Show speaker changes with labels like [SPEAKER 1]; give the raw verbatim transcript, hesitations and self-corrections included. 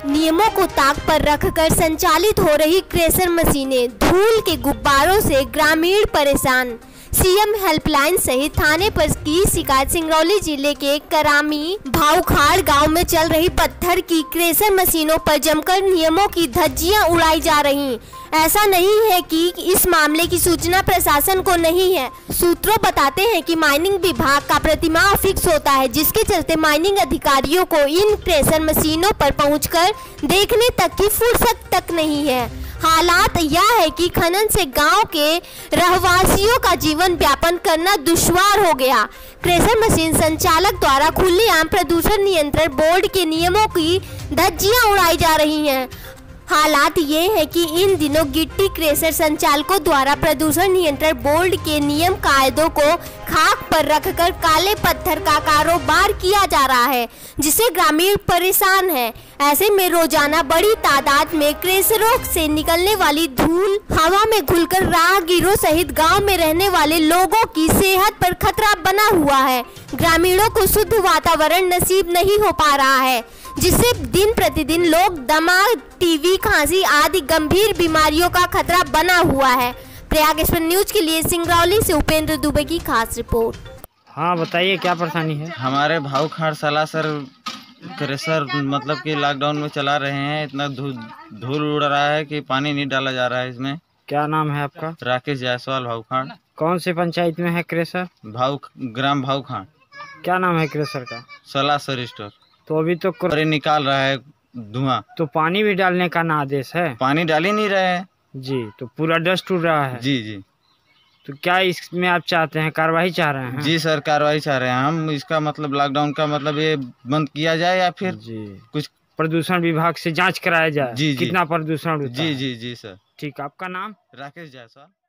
[SPEAKER 1] नियमों को ताक पर रखकर संचालित हो रही क्रेशर मशीनें, धूल के गुब्बारों से ग्रामीण परेशान। सीएम हेल्पलाइन सहित थाने पर की शिकायत। सिंगरौली जिले के करामी भावखाड़ गांव में चल रही पत्थर की क्रेशर मशीनों पर जमकर नियमों की धज्जियां उड़ाई जा रही। ऐसा नहीं है कि इस मामले की सूचना प्रशासन को नहीं है। सूत्रों बताते हैं कि माइनिंग विभाग का प्रतिमाह फिक्स होता है, जिसके चलते माइनिंग अधिकारियों को इन क्रेशर मशीनों पर पहुंचकर देखने तक की फुर्सत तक नहीं है। हालात यह है कि खनन से गांव के रहवासियों का जीवन व्यापन करना दुश्वार हो गया। क्रेशर मशीन संचालक द्वारा खुलेआम प्रदूषण नियंत्रण बोर्ड के नियमों की धज्जियां उड़ाई जा रही हैं। हालात ये है कि इन दिनों गिट्टी क्रेशर संचालकों द्वारा प्रदूषण नियंत्रण बोर्ड के नियम कायदों को खाक पर रखकर काले पत्थर का कारोबार किया जा रहा है, जिससे ग्रामीण परेशान है। ऐसे में रोजाना बड़ी तादाद में क्रेशरों से निकलने वाली धूल हवा में घुलकर राहगीरों सहित गांव में रहने वाले लोगों की सेहत पर खतरा बना हुआ है। ग्रामीणों को शुद्ध वातावरण नसीब नहीं हो पा रहा है, जिससे दिन प्रतिदिन लोग दमा, टीबी, खांसी आदि गंभीर बीमारियों का खतरा बना हुआ है। प्रयाग एक्सप्रेस न्यूज के लिए सिंगरौली से उपेंद्र दुबे की खास रिपोर्ट।
[SPEAKER 2] हाँ बताइए, क्या परेशानी है?
[SPEAKER 3] हमारे भावखाड़ सलासर क्रेशर मतलब कि लॉकडाउन में चला रहे हैं। इतना धूल धूल उड़ रहा है कि पानी नहीं डाला जा रहा है इसमें।
[SPEAKER 2] क्या नाम है आपका?
[SPEAKER 3] राकेश जायसवाल, भावखाड़।
[SPEAKER 2] कौन से पंचायत में है क्रेशर?
[SPEAKER 3] भाव ग्राम भावखाड़।
[SPEAKER 2] क्या नाम है क्रेशर का?
[SPEAKER 3] सलासर स्टोर।
[SPEAKER 2] तो अभी तो
[SPEAKER 3] अरे निकाल रहा है धुआं।
[SPEAKER 2] तो पानी भी डालने का ना आदेश है?
[SPEAKER 3] पानी डाल ही नहीं रहे हैं
[SPEAKER 2] जी। तो पूरा डस्ट उड़ रहा है?
[SPEAKER 3] जी जी।
[SPEAKER 2] तो क्या इसमें आप चाहते हैं, कार्रवाई चाह रहे हैं?
[SPEAKER 3] जी सर, कार्रवाई चाह रहे हैं हम। इसका मतलब लॉकडाउन का मतलब ये बंद किया जाए या फिर
[SPEAKER 2] जी
[SPEAKER 3] कुछ
[SPEAKER 2] प्रदूषण विभाग से जांच कराया जाए।
[SPEAKER 3] जी जी।
[SPEAKER 2] कितना प्रदूषण होता
[SPEAKER 3] जी
[SPEAKER 2] है?
[SPEAKER 3] जी जी सर।
[SPEAKER 2] ठीक, आपका नाम?
[SPEAKER 3] राकेश जायसवाल।